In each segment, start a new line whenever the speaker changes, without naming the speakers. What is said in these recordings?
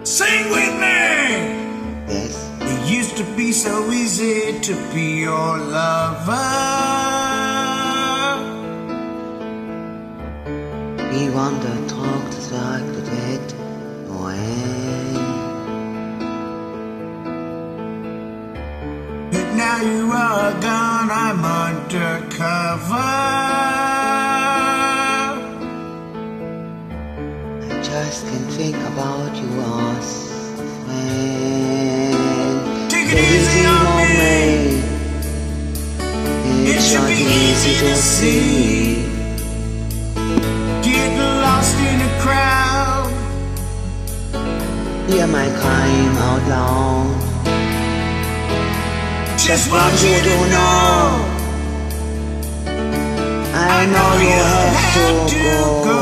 Sing with me!
Yes.
It used to be so easy to be your lover.
We wandered through the circle that away.
But now you are gone, I'm undercover.
I just can't think about you as a friend.
Take it easy on me.
It should be easy to see.
Get lost in a crowd.
Hear my crying out loud.
Just want you to know
I know you have to go.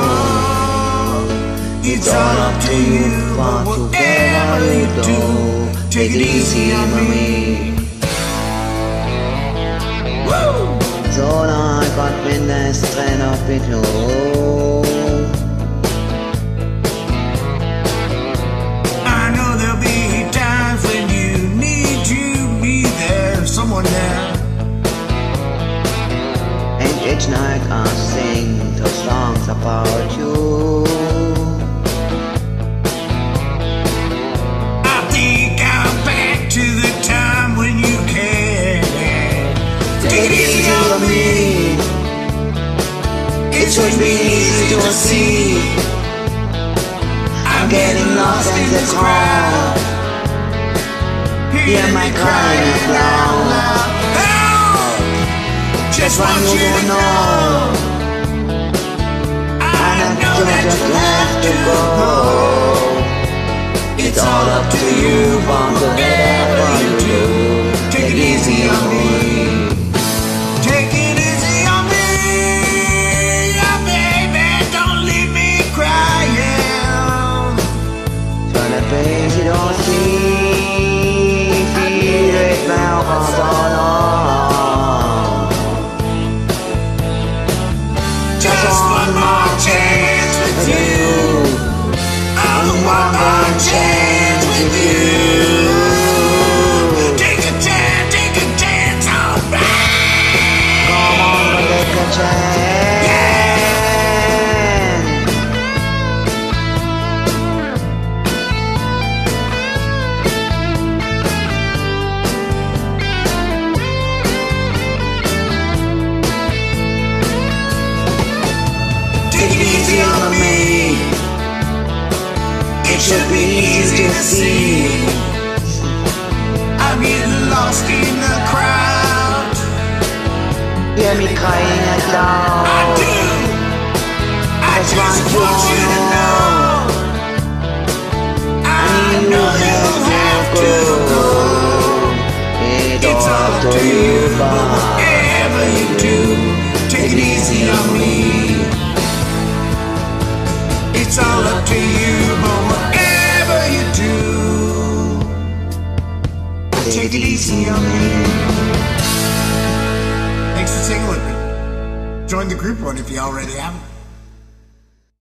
It's all up to you, but whatever you do, take it easy on me. Woo!
So long I got when the strand of it low.
I know there'll be times when you need to be there, someone there.
And each night I sing those songs about you.
I think I'm back to the time when you cared. Take it easy on me. It should be easy to see. I'm getting lost in this crowd.
Hear my crying out loud.
Help! Just want you to know I know that you have to go. It's all up to you, but whatever you do, take it easy on me. Take it easy on me, yeah, baby, don't leave me crying.
Try to face it all, see, feel it now for so long.
Just one more chance with you. I'll one more chance with you. Take a chance, alright.
Come on, take a chance.
Take it easy on me. It should be easy to see. I'm getting lost in the crowd.
Hear me crying out
I
loud.
do. I just want you to know I know you have to go. It's all up to you, but whatever you do, take it easy on me. It's all up to you, but whatever you do, take it easy on me. Thanks for singing with me. Join the group one if you already haven't.